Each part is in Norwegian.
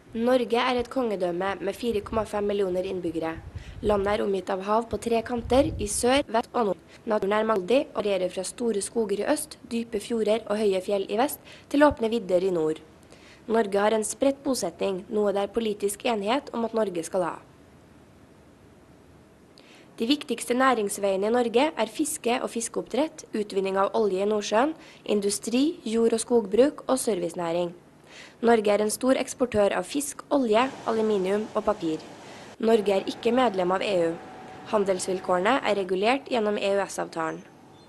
Norge er et kongedømme med 4,5 millioner innbyggere. Landet er omgitt av hav på 3 kanter, i sør, vest og nord. Naturen er mangfoldig og varierer fra store skoger i øst, dype fjorder og høye fjell i vest, til åpne vidder i nord. Norge har en spredt bosetning, noe det er politisk enighet om at Norge skal ha. De viktigste næringsveiene i Norge er fiske og fiskeoppdrett, utvinning av olje i Nordsjøen, industri, jord- og skogbruk og servicenæring. Norge er en stor eksportør av fisk, olje, aluminium og papir. Norge er ikke medlem av EU. Handelsvilkårene er regulert gjennom EØS-avtalen.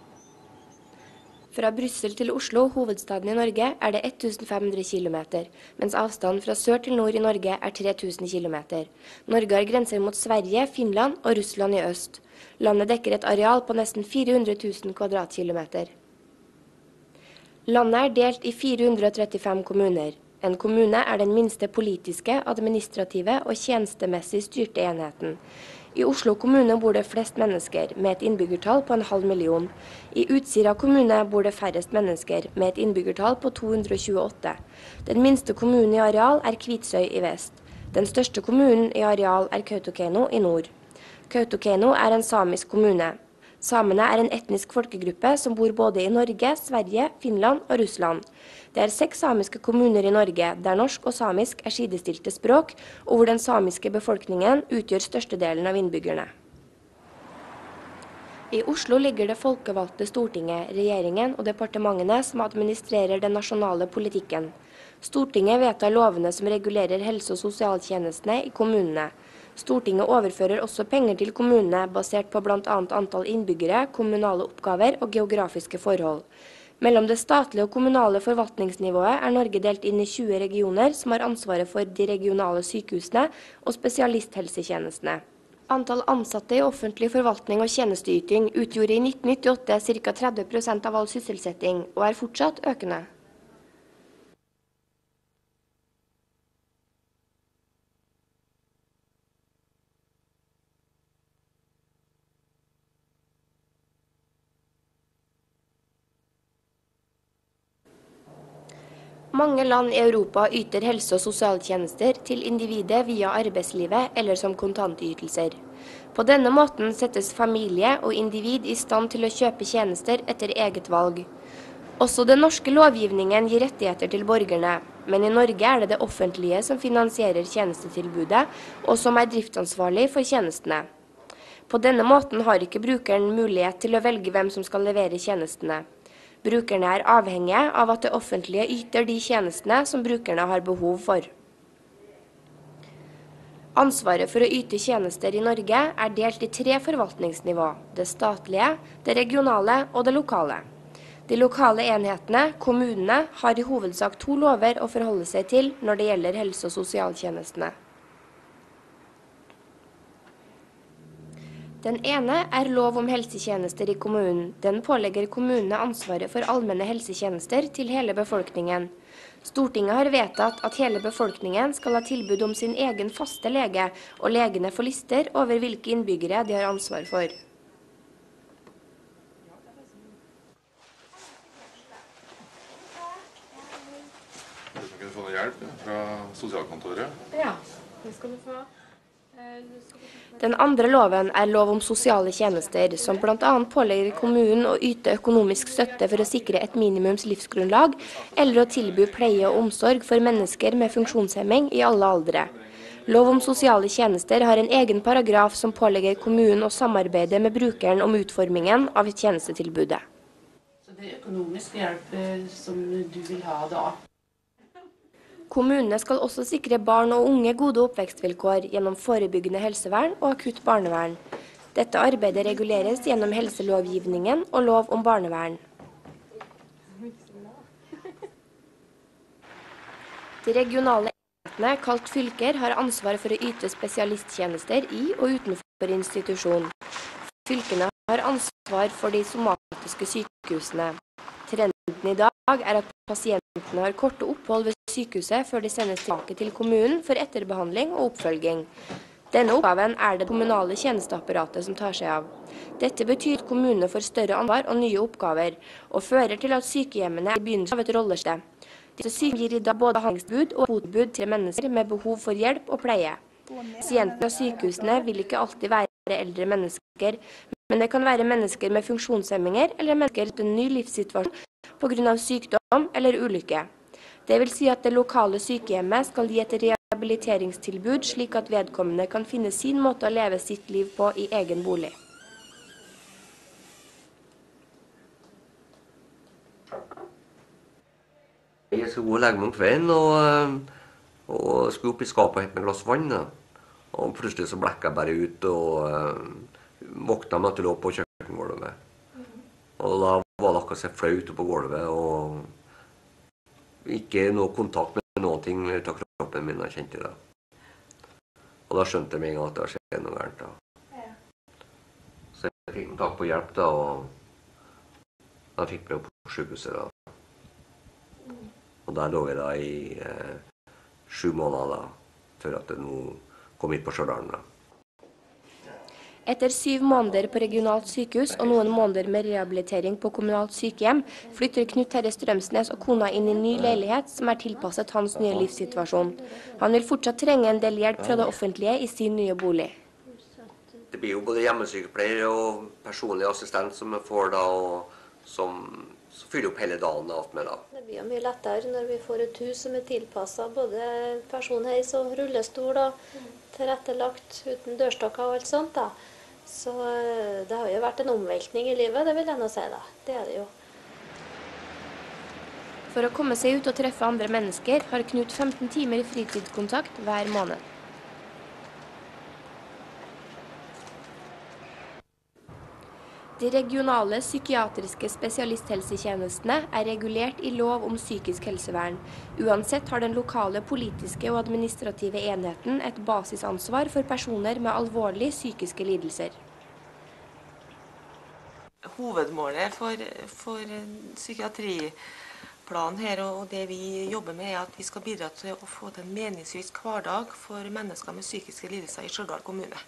Fra Brussel til Oslo, hovedstaden i Norge, er det 1500 km, mens avstanden fra sør til nord i Norge er 3000 km. Norge har grenser mot Sverige, Finland og Russland i øst. Landet dekker et areal på nesten 400 000 kvadratkilometer. Landet er delt i 435 kommuner. En kommune er den minste politiske, administrative og tjenestemessig styrte enheten. I Oslo kommune bor det flest mennesker, med et innbyggertall på 500 000. I Utsira kommune bor det færrest mennesker, med et innbyggertall på 228. Den minste kommunen i areal er Kvitsøy i vest. Den største kommunen i areal er Kautokeino i nord. Kautokeino er en samisk kommune. Samene er en etnisk folkegruppe som bor både i Norge, Sverige, Finland og Russland. Det er 6 samiske kommuner i Norge, der norsk og samisk er sidestilte språk, og hvor den samiske befolkningen utgjør størstedelen av innbyggerne. I Oslo ligger det folkevalgte Stortinget, regjeringen og departementene som administrerer den nasjonale politikken. Stortinget vedtar lovene som regulerer helse- og sosialtjenestene i kommunene. Stortinget overfører også penger til kommunene basert på bl.a. antall innbyggere, kommunale oppgaver og geografiske forhold. Mellom det statlige og kommunale forvaltningsnivået er Norge delt inn i 20 regioner som har ansvaret for de regionale sykehusene og spesialisthelsetjenestene. Antall ansatte i offentlig forvaltning og tjenesteyting utgjorde i 1998 ca. 30% av all sysselsetting, og er fortsatt økende. Mange land i Europa yter helse- og sosialtjenester til individet via arbeidslivet eller som kontantytelser. På denne måten settes familie og individ i stand til å kjøpe tjenester etter eget valg. Også den norske lovgivningen gir rettigheter til borgerne, men i Norge er det det offentlige som finansierer tjenestetilbudet, og som er driftsansvarlig for tjenestene. På denne måten har ikke brukeren mulighet til å velge hvem som skal levere tjenestene. Brukerne er avhengige av at det offentlige yter de tjenestene som brukerne har behov for. Ansvaret for å yte tjenester i Norge er delt i 3 forvaltningsnivå: det statlige, det regionale og det lokale. De lokale enhetene, kommunene, har i hovedsak 2 lover å forholde seg til når det gjelder helse- og sosialtjenestene. Den ene er lov om helsetjenester i kommunen. Den pålegger kommunene ansvaret for allmenne helsetjenester til hele befolkningen. Stortinget har vedtatt at hele befolkningen skal ha tilbud om sin egen faste lege, og legene får lister over hvilke innbyggere de har ansvar for. Du kan få noe hjelp fra sosialkontoret. Ja, det skal du få. Den andre loven er lov om sosiale tjenester, som bl.a. pålegger kommunen å yte økonomisk støtte for å sikre et minimums livsgrunnlag, eller å tilby pleie og omsorg for mennesker med funksjonshemming i alle aldre. Lov om sosiale tjenester har en egen paragraf som pålegger kommunen å samarbeide med brukeren om utformingen av tjenestetilbudet. Så det er økonomisk hjelp som du vil ha da? Kommunene skal også sikre barn og unge gode oppvekstvilkår gjennom forebyggende helsevern og akutt barnevern. Dette arbeidet reguleres gjennom helselovgivningen og lov om barnevern. De regionale enhetene, kalt fylker, har ansvar for å yte spesialisttjenester i og utenfor institusjon. Fylkene har ansvar for de somatiske sykehusene. Trenden i dag er at pasientene har korte opphold ved sykehuset før de sendes tilbake til kommunen for etterbehandling og oppfølging. Denne oppgaven er det kommunale tjenesteapparatet som tar seg av. Dette betyr at kommunene får større ansvar og nye oppgaver, og fører til at sykehjemmene er i begynnelsen av et rolleskifte. Disse sykehjem gir i dag både behandlingstilbud og botilbud til mennesker med behov for hjelp og pleie. Pasientene og sykehusene vil ikke alltid være eldre mennesker, men det kan være mennesker med funksjonshemminger eller mennesker med en ny livssituasjon på grunn av sykdom eller ulykke. Det vil si at det lokale sykehjemmet skal gi et rehabiliteringstilbud slik at vedkommende kan finne sin måte å leve sitt liv på i egen bolig. Jeg skal gå og legge meg om kvelden og skulle opp i skapet og hente meg et glass vann. Og plutselig så blekket jeg bare ut og våkna med at jeg lå på kjøkkengulvet. Og da var det akkurat så flaut på gulvet og ikke noe kontakt med noen ting ut av kroppen min, jeg kjente det. Og da skjønte jeg meg en gang at det skjedde noe gærent da. Så jeg fikk tak på hjelp da, og jeg fikk meg på sykehuset da. Og der lå jeg da i 7 måneder da, før at det nå kom hit på Stjørdal da. Etter 7 måneder på regionalt sykehus og noen måneder med rehabilitering på kommunalt sykehjem, flytter Knut Terje Strømsnes og kona inn i en ny leilighet som er tilpasset hans nye livssituasjon. Han vil fortsatt trenge en del hjelp fra det offentlige i sin nye bolig. Det blir jo både hjemmesykepleier og personlig assistent som jeg får da, og som fyller opp hele dagen og alt med da. Det blir jo mye lettere når vi får et hus som er tilpasset både personheis og rullestol og tilrettelagt uten dørstokker og alt sånt da. Så det har jo vært en omveltning i livet, det vil jeg nå si da. Det er det jo. For å komme seg ut og treffe andre mennesker har Knut 15 timer fritidskontakt hver måned. De regionale psykiatriske spesialisthelsetjenestene er regulert i lov om psykisk helsevern. Uansett har den lokale politiske og administrative enheten et basisansvar for personer med alvorlige psykiske lidelser. Hovedmålet for psykiatriplanen her og det vi jobber med er at vi skal bidra til å få til en meningsvis hverdag for mennesker med psykiske lidelser i Stjørdal kommune.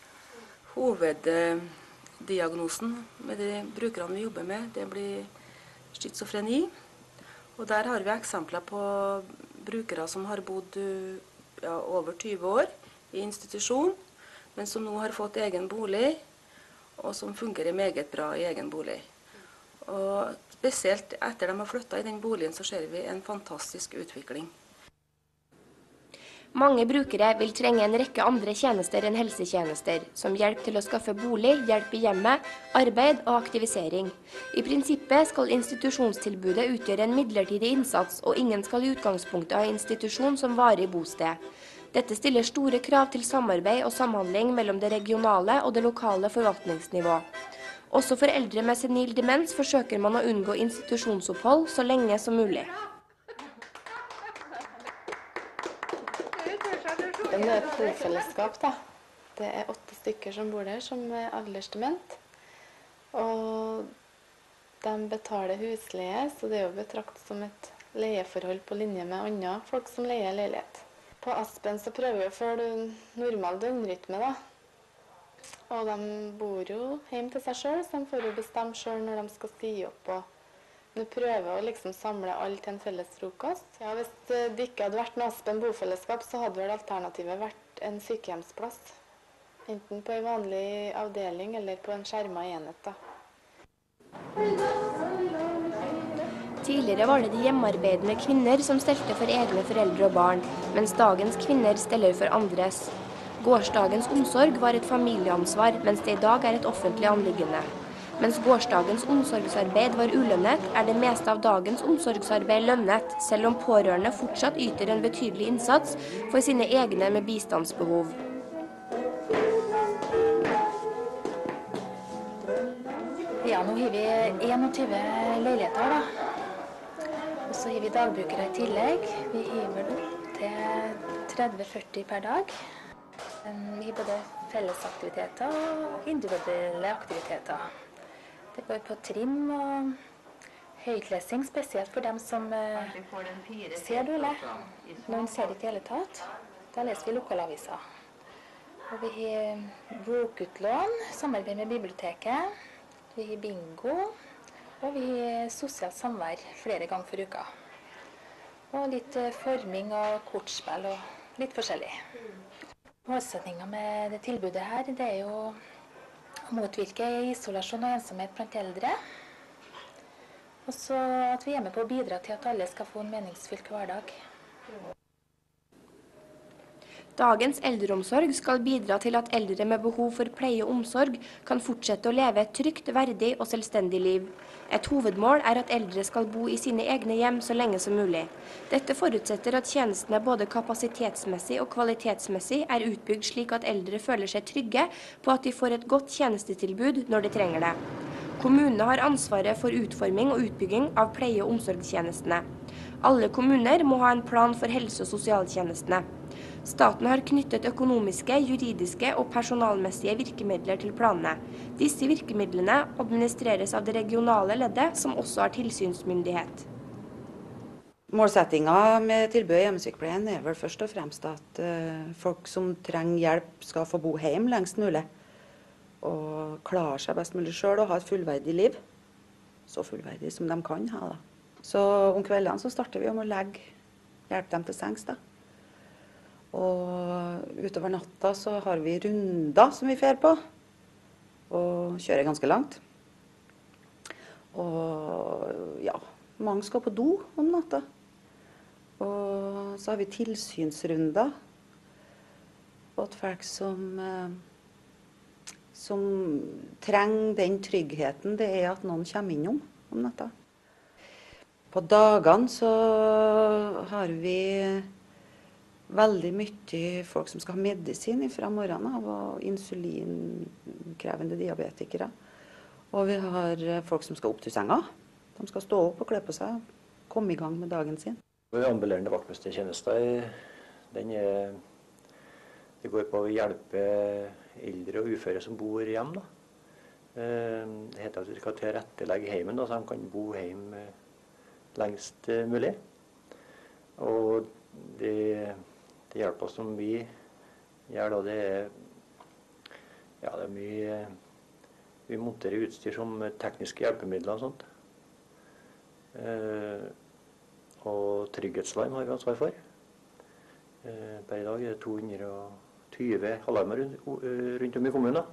Diagnosen med de brukerne vi jobber med, det blir schizofreni. Og der har vi eksempler på brukere som har bodd over 20 år i institusjon, men som nå har fått egen bolig, og som fungerer meget bra i egen bolig. Og spesielt etter de har flyttet i den boligen, så ser vi en fantastisk utvikling. Mange brukere vil trenge en rekke andre tjenester enn helsetjenester, som hjelp til å skaffe bolig, hjelp i hjemmet, arbeid og aktivisering. I prinsippet skal institusjonstilbudet utgjøre en midlertidig innsats, og ingen skal i utgangspunktet ha institusjon som varig bosted. Dette stiller store krav til samarbeid og samhandling mellom det regionale og det lokale forvaltningsnivå. Også for eldre med senil demens forsøker man å unngå institusjonsopphold så lenge som mulig. Det er et bofellesskap da. Det er 8 stykker som bor der, som er aldersdement. Og de betaler husleie, så det er jo betraktet som et leieforhold på linje med andre folk som leier leilighet. På Aspen så prøver vi å følge normal døgnrytme da. Og de bor jo hjemme til seg selv, så de får jo bestemme selv når de skal si opp. Og nå prøver å liksom samle alle til en felles frokost. Ja, hvis det ikke hadde vært noe Aspen bofellesskap, så hadde vel alternativet vært en sykehjemsplass. Enten på en vanlig avdeling eller på en skjermet enhet da. Tidligere var det de hjemmearbeidende kvinner som stelte for egne foreldre og barn, mens dagens kvinner steller for andres. Gårsdagens omsorg var et familieansvar, mens det i dag er et offentlig anliggende. Mens gårsdagens omsorgsarbeid var ulønnet, er det meste av dagens omsorgsarbeid lønnet, selv om pårørende fortsatt yter en betydelig innsats for sine egne med bistandsbehov. Ja, nå har vi 21 leiligheter da. Og så har vi dagbrukere i tillegg. Vi hiver opp til 30-40 per dag. Vi har både fellesaktiviteter og individuelle aktiviteter. Det går på trim og høytlesing, spesielt for dem som ser dårlig. Noen ser ikke i hele tatt. Da leser vi lokalaviser. Og vi har bokutlån, samarbeid med biblioteket. Vi har bingo, og vi har sosialt samvær flere ganger for uka. Og litt forming og kortspill og litt forskjellig. Målsetningen med det tilbudet her, det er jo å motvirke isolasjon og ensomhet blant eldre. Og så at vi er med på å bidra til at alle skal få en meningsfylt hverdag. Dagens eldreomsorg skal bidra til at eldre med behov for pleie og omsorg kan fortsette å leve et trygt, verdig og selvstendig liv. Et hovedmål er at eldre skal bo i sine egne hjem så lenge som mulig. Dette forutsetter at tjenestene både kapasitetsmessig og kvalitetsmessig er utbygd slik at eldre føler seg trygge på at de får et godt tjenestetilbud når de trenger det. Kommunene har ansvaret for utforming og utbygging av pleie- og omsorgstjenestene. Alle kommuner må ha en plan for helse- og sosialtjenestene. Staten har knyttet økonomiske, juridiske og personalmessige virkemidler til planene. Disse virkemidlene administreres av det regionale leddet, som også har tilsynsmyndighet. Målsettingen med tilbudet i hjemmesykepleien er vel først og fremst at folk som trenger hjelp skal få bo hjemme lengst mulig. Og klare seg best mulig selv og ha et fullverdig liv. Så fullverdig som de kan ha da. Så om kveldene så starter vi om å hjelpe dem til sengs da. Og utover natta så har vi runder som vi fer på, og kjører ganske langt. Og ja, mange skal på do om natta. Og så har vi tilsynsrunder åt folk som trenger den tryggheten det er at noen kommer innom om natta. På dagene så har vi veldig mye folk som skal ha medisin fra morgenen av, og insulinkrevende diabetikere. Og vi har folk som skal opp til senga. De skal stå opp og kle på seg, komme i gang med dagen sin. Ambulerende vaktmestertjenester, det går på å hjelpe eldre og uføre som bor hjemme. Det heter at vi skal tilrettelegge heimen, så de kan bo hjemme lengst mulig. Og det hjelper oss som vi gjør da, det er mye. Vi monterer utstyr som tekniske hjelpemidler og sånt. Og trygghetslarm har vi ansvar for. Per i dag er det 220 alarmer rundt om i kommunen.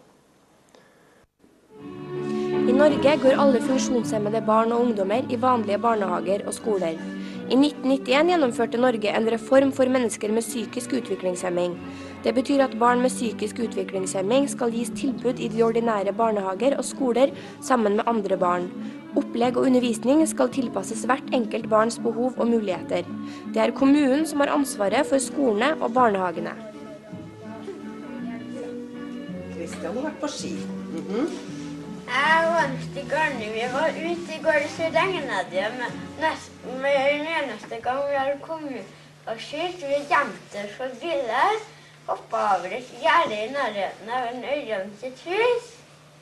I Norge går alle funksjonshemmede barn og ungdommer i vanlige barnehager og skoler. I 1991 gjennomførte Norge en reform for mennesker med psykisk utviklingshemming. Det betyr at barn med psykisk utviklingshemming skal gis tilbud i de ordinære barnehager og skoler sammen med andre barn. Opplegg og undervisning skal tilpasses hvert enkelt barns behov og muligheter. Det er kommunen som har ansvaret for skolene og barnehagene. Kristian har vært på ski. Jeg vant i Garni. Vi var ute i går, så regnet det med en eneste gang vi har kommet og skilt. Vi gjemte oss for biler, hoppet over et gjerde i nærheten av en ørjan sitt hus.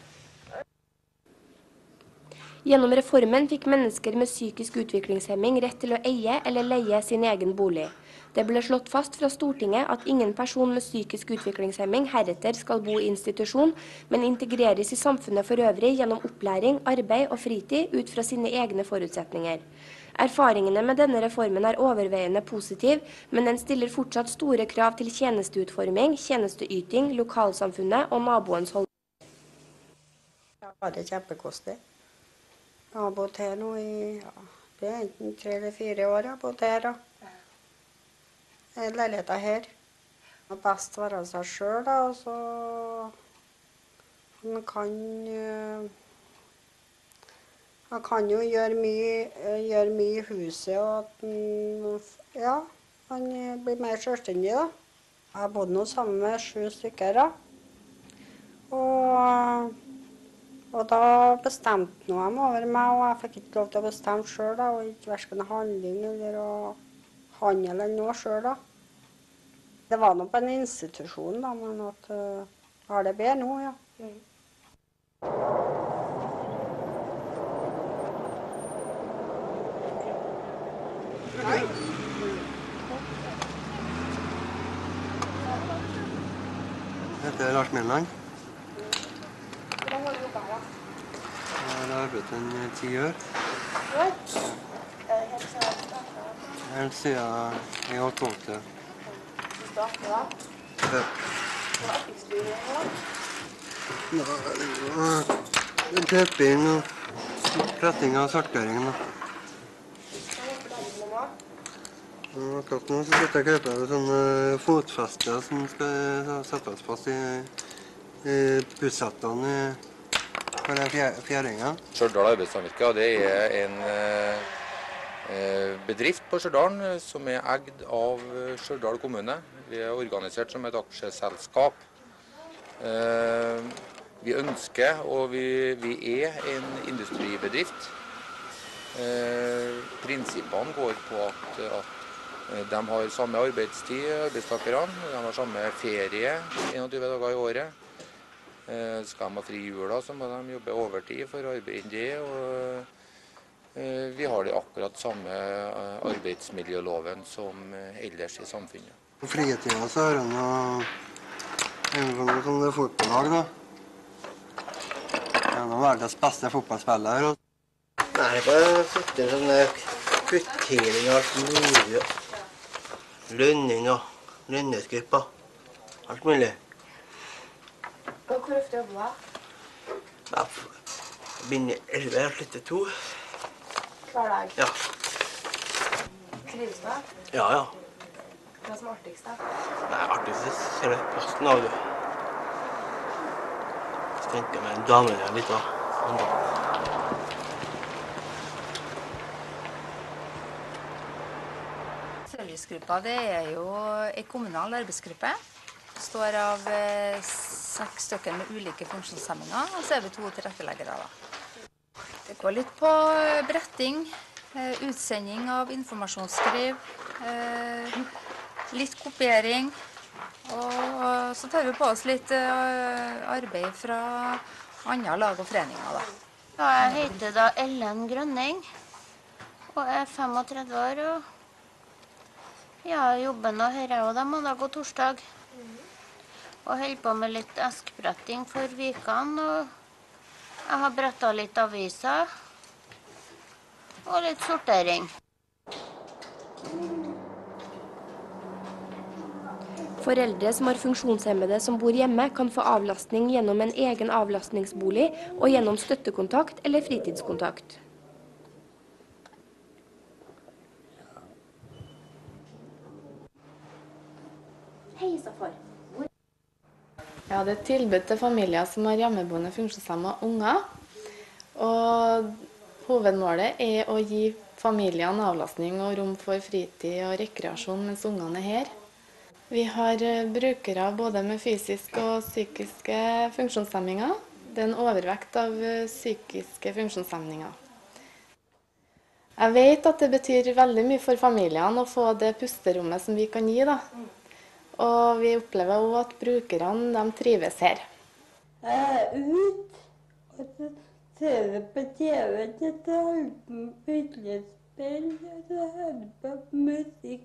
Gjennom reformen fikk mennesker med psykisk utviklingshemming rett til å eie eller leie sin egen bolig. Det ble slått fast fra Stortinget at ingen person med psykisk utviklingshemming heretter skal bo i institusjon, men integreres i samfunnet for øvrig gjennom opplæring, arbeid og fritid ut fra sine egne forutsetninger. Erfaringene med denne reformen er overveiende positiv, men den stiller fortsatt store krav til tjenesteutforming, tjenesteyting, lokalsamfunnet og naboens holdning. Ja, det er kjempekostig. Jeg har bodd her nå i det er enten 3 eller 4 år jeg har bodd her. Leiligheten her. Det er best å være seg selv, og så han kan jo gjøre mye i huset, og han blir mer selvstendig da. Jeg har bodd nå sammen med 7 stykker da. Og da bestemte noe de over meg, og jeg fikk ikke lov til å bestemme selv da, og ikke hverken handling eller handle eller noe selv da. Det var noe på en institusjon da, men at jeg har det bedre nå, ja. Jeg heter Lars Mjølland. Jeg har arbeidet 10 år. Helt siden jeg var 12. Hvis du er 18 da? Ja. Hva er artigst du gjør nå? Klipping og retting av sorteringen. Akkurat nå så sitter jeg og klipper med sånne fotfester som skal settes fast i bussettene for fjæringen. Stjørdal Arbeidssamvirke, det er en bedrift på Stjørdal som er eid av Stjørdal kommune. Vi er organisert som et aksjeselskap. Vi ønsker, og vi er en industribedrift. Prinsippene går på at de har samme arbeidstid, arbeidstakerne. De har samme ferie 21 dager i året. Skal de ha fri jula, så må de jobbe overtid for å arbeide inn det. Og vi har det akkurat samme arbeidsmiljøloven som ellers i samfunnet. På fritiden så har han sånne fotballag, da. Han er verdens beste fotballspiller. Nei, bare sitte sånne kvitteringer som mulig. Lønning og lønnesgrupper. Alt mulig. Og hvor ofte jobber du? Jeg begynner 11 og slutter 2. Hver dag? Ja. Trives du? Ja, ja. Hva som er artigst da? Nei, artigst ser du posten av, du. Så tenker jeg med en dame der litt da. Servicegruppa det er jo en kommunal arbeidsgruppe. Det står av 6 stykker med ulike funksjonshemminger, og så er vi 2 tilretteleggere. Det går litt på bretting, utsending av informasjonsskriv, litt kopiering, og så tar vi på oss litt arbeid fra andre lag og foreninger. Ja, jeg heter da Ellen Grønning, og er 35 år, og jeg jobber nå her og da mandag og torsdag. Og holder på med litt eskebretting for vikene, og jeg har brettet litt aviser og litt sortering. Foreldre som har funksjonshemmede som bor hjemme, kan få avlastning gjennom en egen avlastningsbolig og gjennom støttekontakt eller fritidskontakt. Hei, Safar. Ja, det er et tilbud til familier som har hjemmeboende funksjonshemmede unger. Og hovedmålet er å gi familiene avlastning og rom for fritid og rekreasjon mens ungene er her. Vi har brukere både med fysiske og psykiske funksjonshemminger. Det er en overvekt av psykiske funksjonshemninger. Jeg vet at det betyr veldig mye for familiene å få det pusterommet som vi kan gi, da. Og vi opplever også at brukerne de trives her. Jeg er ute, og så ser jeg på TV til å holde på med puslespill, og så hører jeg på musikk.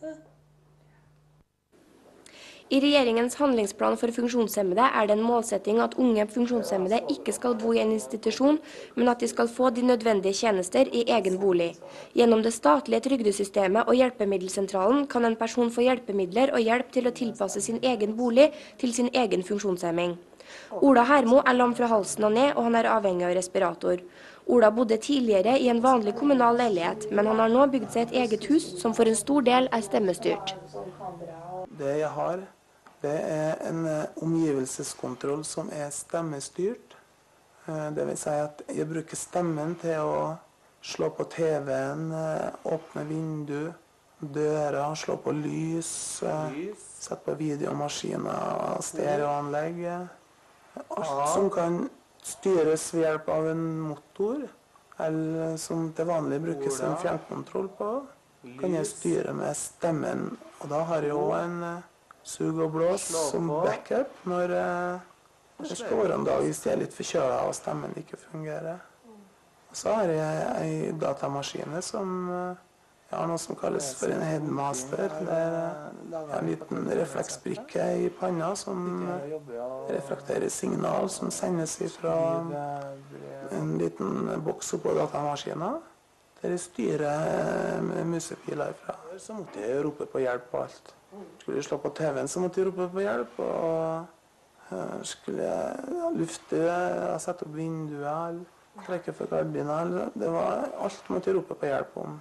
I regjeringens handlingsplan for funksjonshemmede er det en målsetting at unge funksjonshemmede ikke skal bo i en institusjon, men at de skal få de nødvendige tjenester i egen bolig. Gjennom det statlige trygdesystemet og hjelpemiddelsentralen kan en person få hjelpemidler og hjelp til å tilpasse sin egen bolig til sin egen funksjonshemming. Ola Hermo er lam fra halsen og ned, og han er avhengig av respirator. Ola bodde tidligere i en vanlig kommunal leilighet, men han har nå bygd seg et eget hus som for en stor del er stemmestyrt. Det jeg har, det er en omgivelseskontroll som er stemmestyrt. Det vil si at jeg bruker stemmen til å slå på TV-en, åpne vindu, dører, slå på lys, sette på videomaskiner, stereoanlegg. Alt som kan styres ved hjelp av en motor, eller som til vanlig brukes en fjernkontroll på, kan jeg styre med stemmen. Og da har jeg også en sug og blås som backup når det skal være en dag hvis jeg er litt forkjølet og stemmen ikke fungerer. Og så har jeg en datamaskine som jeg har noe som kalles for en headmaster. Det er en liten refleksbrikke i panna som reflekterer signal som sendes fra en liten boks oppå datamaskinen der jeg styrer med musepiler ifra. Så måtte jeg rope på hjelp på alt. Skulle jeg slå på TV-en, så måtte jeg rope på hjelp. Og skulle jeg lufte, sette opp vinduet, trekke for gardiner. Det var alt måtte jeg rope på hjelp om.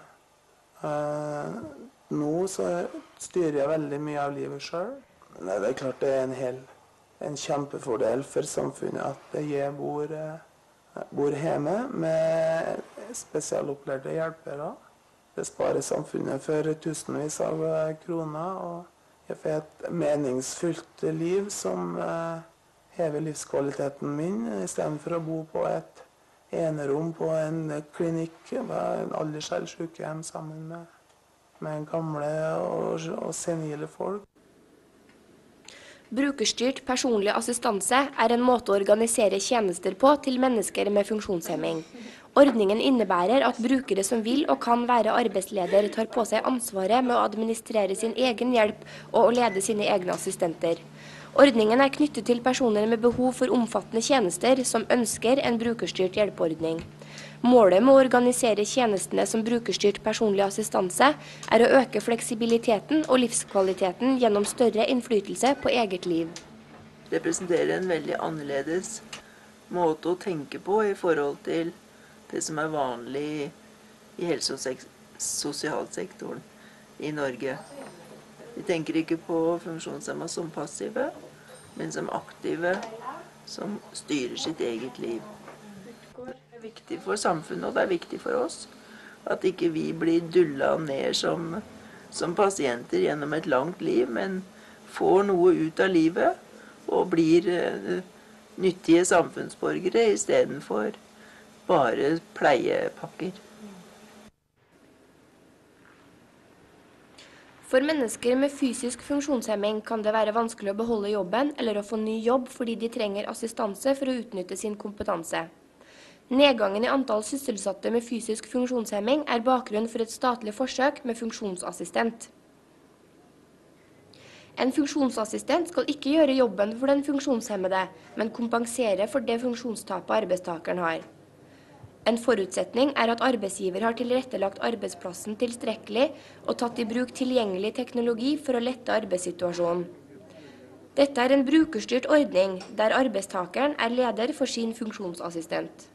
Nå så styrer jeg veldig mye av livet selv. Det er klart det er en kjempefordel for samfunnet at jeg bor hjemme med spesialopplærte hjelpere. Det sparer samfunnet for tusenvis av kroner, og jeg får et meningsfullt liv som hever livskvaliteten min, i stedet for å bo på et enerom på en klinikk, en alderssykehjem sammen med gamle og senile folk. Brukerstyrt personlig assistanse er en måte å organisere tjenester på til mennesker med funksjonshemming. Ordningen innebærer at brukere som vil og kan være arbeidsleder tar på seg ansvaret med å administrere sin egen hjelp og å lede sine egne assistenter. Ordningen er knyttet til personer med behov for omfattende tjenester som ønsker en brukerstyrt hjelpeordning. Målet med å organisere tjenestene som brukerstyrt personlig assistanse er å øke fleksibiliteten og livskvaliteten gjennom større innflytelse på eget liv. Det representerer en veldig annerledes måte å tenke på i forhold til det som er vanlig i helse- og sosialsektoren i Norge. Vi tenker ikke på funksjonshemmede som passive, men som aktive, som styrer sitt eget liv. Det er viktig for samfunnet, og det er viktig for oss, at ikke vi blir dullet ned som pasienter gjennom et langt liv, men får noe ut av livet, og blir nyttige samfunnsborgere i stedet for bare pleiepakker. For mennesker med fysisk funksjonshemming kan det være vanskelig å beholde jobben eller å få ny jobb fordi de trenger assistanse for å utnytte sin kompetanse. Nedgangen i antall sysselsatte med fysisk funksjonshemming er bakgrunn for et statlig forsøk med funksjonsassistent. En funksjonsassistent skal ikke gjøre jobben for den funksjonshemmede, men kompensere for det funksjonstapet arbeidstakeren har. En forutsetning er at arbeidsgiver har tilrettelagt arbeidsplassen tilstrekkelig og tatt i bruk tilgjengelig teknologi for å lette arbeidssituasjonen. Dette er en brukerstyrt ordning, der arbeidstakeren er leder for sin funksjonsassistent.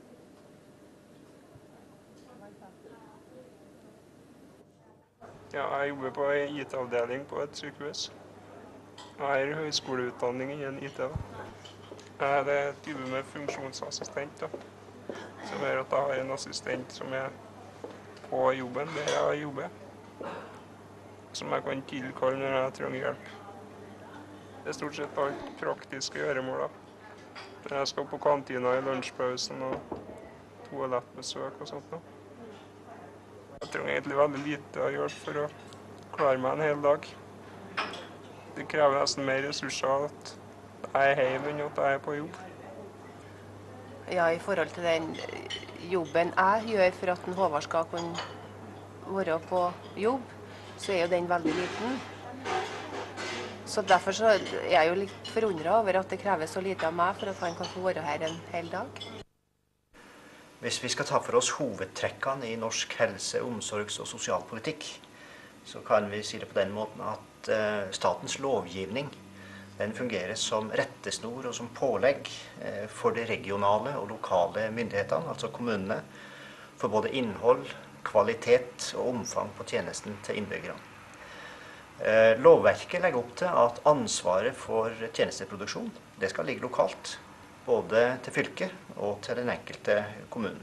Ja, jeg jobber på en IT-avdeling på et sykehus. Jeg har høyskoleutdanning innen IT. Det er et type med funksjonsassistent, som gjør at jeg har en assistent som er på jobben der jeg jobber, som jeg kan tilkalle når jeg trenger hjelp. Det er stort sett alt praktiske gjøremål. Når jeg skal på kantina i lunsjpausen og toalettbesøk og sånt. Jeg trenger egentlig veldig lite hjelp for å klare meg en hel dag. Det krever nesten mer ressurser at jeg er hjemme enn at jeg er på jobb. Ja, i forhold til den jobben jeg gjør for at Håvard skal kunne være på jobb, så er jo den veldig liten. Så derfor så er jeg jo litt forundret over at det krever så lite av meg for at han kan få være her en hel dag. Hvis vi skal ta for oss hovedtrekkene i norsk helse-, omsorgs- og sosialpolitikk, så kan vi si det på den måten at statens lovgivning den fungerer som rettesnor og som pålegg for de regionale og lokale myndighetene, altså kommunene, for både innhold, kvalitet og omfang på tjenesten til innbyggerne. Lovverket legger opp til at ansvaret for tjenesteproduksjon det skal ligge lokalt, både til fylket og til den enkelte kommunen.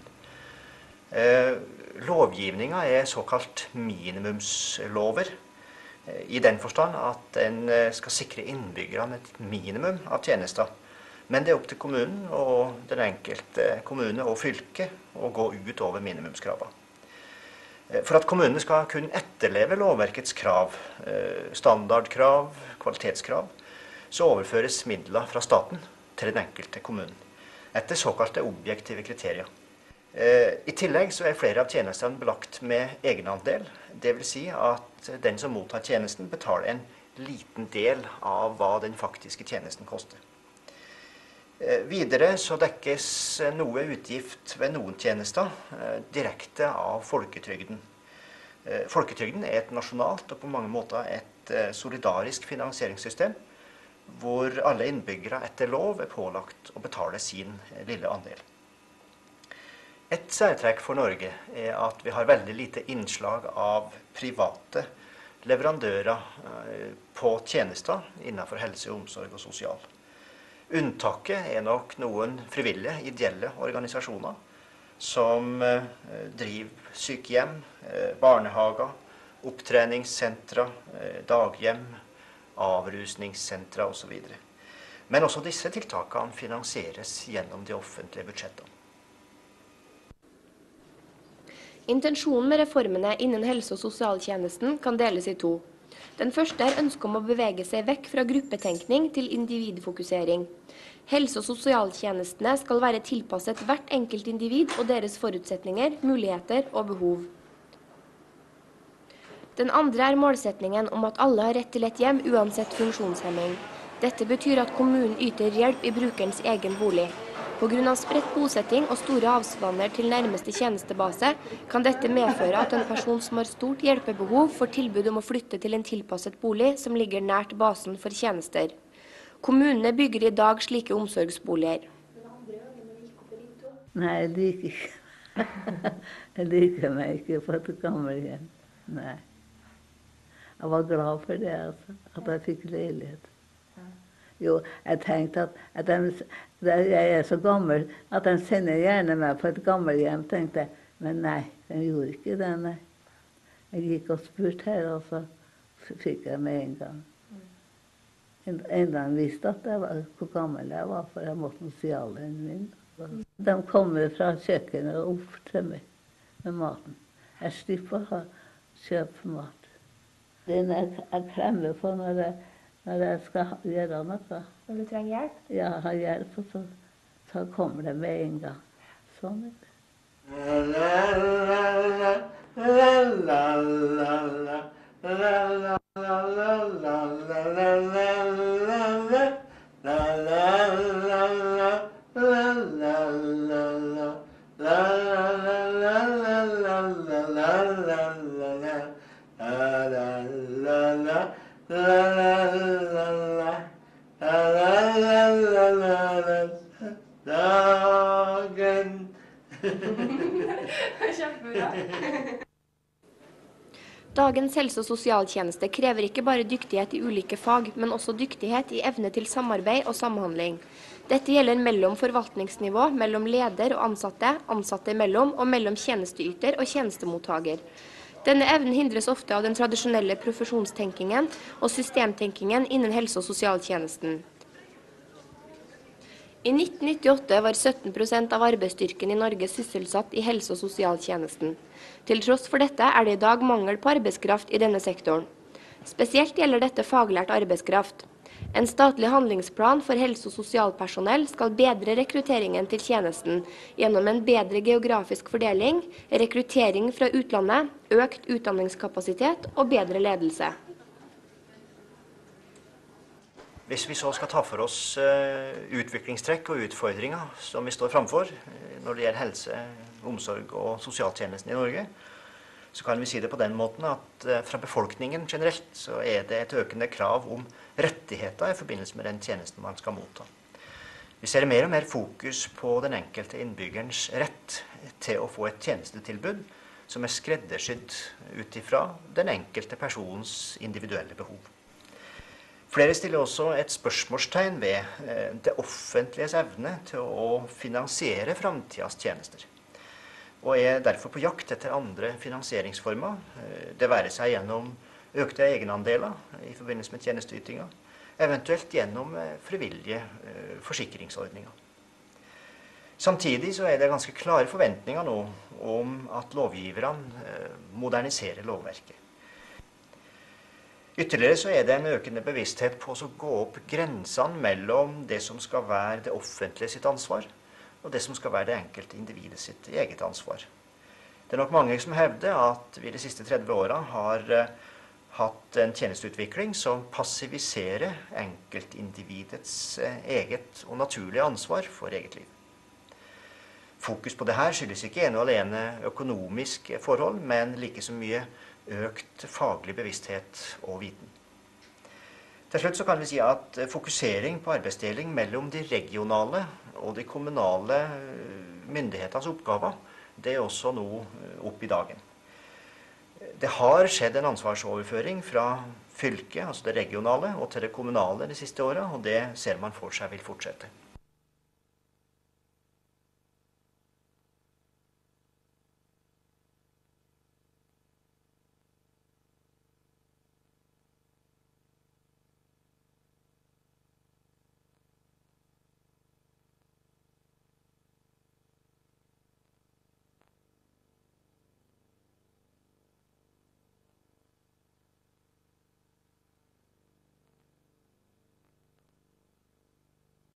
Lovgivningen er såkalt minimumslover, i den forstand at den skal sikre innbyggerne et minimum av tjenester. Men det er opp til kommunen og den enkelte kommune og fylke å gå ut over minimumskravene. For at kommunene skal kunne etterleve lovverkets krav, standardkrav, kvalitetskrav, så overføres midler fra staten til den enkelte kommunen, etter såkalte objektive kriterier. I tillegg så er flere av tjenestene belagt med egenandel. Det vil si at den som mottar tjenesten betaler en liten del av hva den faktiske tjenesten koster. Videre så dekkes noe utgift ved noen tjenester direkte av folketrygden. Folketrygden er et nasjonalt og på mange måter et solidarisk finansieringssystem, hvor alle innbyggere etter lov er pålagt å betale sin lille andel. Et særtrekk for Norge er at vi har veldig lite innslag av private leverandører på tjenester innenfor helse, omsorg og sosial. Unntaket er nok noen frivillige, ideelle organisasjoner som driver sykehjem, barnehager, opptreningssentra, daghjem, avrusningssentra osv. Men også disse tiltakene finansieres gjennom de offentlige budsjettene. Intensjonen med reformene innen helse- og sosialtjenesten kan deles i to. Den første er ønsket om å bevege seg vekk fra gruppetenkning til individfokusering. Helse- og sosialtjenestene skal være tilpasset hvert enkelt individ og deres forutsetninger, muligheter og behov. Den andre er målsetningen om at alle har rett til et hjem uansett funksjonshemming. Dette betyr at kommunen yter hjelp i brukerens egen bolig. På grunn av spredt bosetting og store avstander til nærmeste tjenestebase, kan dette medføre at en person som har stort hjelpebehov får tilbud om å flytte til en tilpasset bolig som ligger nært basen for tjenester. Kommunene bygger i dag slike omsorgsboliger. Nei, jeg liker ikke. Jeg liker meg ikke på et gammelhjem. Nei. Jeg var glad for det, altså, at jeg fikk leilighet. Jo, jeg tenkte at jeg er så gammel at de sender gjerne meg på et gammelhjem, tenkte jeg. Men nei, de gjorde ikke det, nei. Jeg gikk og spurte her, og så fikk jeg med en gang. Enda han visste at hvor gammel jeg var, for jeg måtte si alderen min. De kommer fra kjøkkenet og opp til meg med maten. Jeg slipper å kjøpe mat. Den jeg klemmer på når jeg skal gjøre noe. Når du trenger hjelp? Ja, jeg har hjelp, og så kommer det med en gang. Sånn er det. Dagens helse- og sosialtjeneste krever ikke bare dyktighet i ulike fag, men også dyktighet i evne til samarbeid og samhandling. Dette gjelder mellom forvaltningsnivå, mellom leder og ansatte, ansatte imellom og mellom tjenesteyter og tjenestemottager. Denne evnen hindres ofte av den tradisjonelle profesjonstenkingen og systemtenkingen innen helse- og sosialtjenesten. I 1998 var 17% av arbeidsstyrken i Norge sysselsatt i helse- og sosialtjenesten. Til tross for dette er det i dag mangel på arbeidskraft i denne sektoren. Spesielt gjelder dette faglært arbeidskraft. En statlig handlingsplan for helse- og sosialpersonell skal bedre rekrutteringen til tjenesten gjennom en bedre geografisk fordeling, rekruttering fra utlandet, økt utdanningskapasitet og bedre ledelse. Hvis vi så skal ta for oss utviklingstrekk og utfordringer som vi står framfor når det gjelder helse, omsorg og sosialtjenesten i Norge, så kan vi si det på den måten at fra befolkningen generelt så er det et økende krav om rettigheter i forbindelse med den tjenesten man skal motta. Vi ser mer og mer fokus på den enkelte innbyggerens rett til å få et tjenestetilbud som er skreddersydd ut ifra den enkelte persons individuelle behov. Flere stiller også et spørsmålstegn ved det offentliges evne til å finansiere framtidas tjenester, og er derfor på jakt etter andre finansieringsformer, det være seg gjennom økte egenandeler i forbindelse med tjenesteytinga, eventuelt gjennom frivillige forsikringsordninger. Samtidig så er det ganske klare forventninger nå om at lovgiverne moderniserer lovverket. Ytterligere så er det en økende bevissthet på å gå opp grensene mellom det som skal være det offentlige sitt ansvar, og det som skal være det enkelte individet sitt eget ansvar. Det er nok mange som hevder at vi de siste 30 årene har hatt en tjenesteutvikling som passiviserer enkeltindividets eget og naturlige ansvar for eget liv. Fokus på det her skyldes ikke ene og alene økonomiske forhold, men like så mye økt faglig bevissthet og viten. Til slutt så kan vi si at fokusering på arbeidsdeling mellom de regionale og de kommunale myndighetenes oppgaver, det er også nå opp i dagen. Det har skjedd en ansvarsoverføring fra fylket, altså det regionale, og til det kommunale de siste årene, og det ser man for seg vil fortsette.